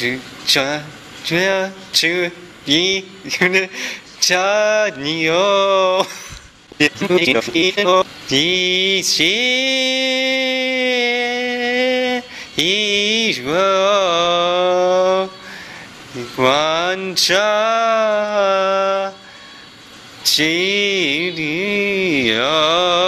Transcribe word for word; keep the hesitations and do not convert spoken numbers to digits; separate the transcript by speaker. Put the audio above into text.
Speaker 1: 这这这一个家你有一切一个观察。 지리여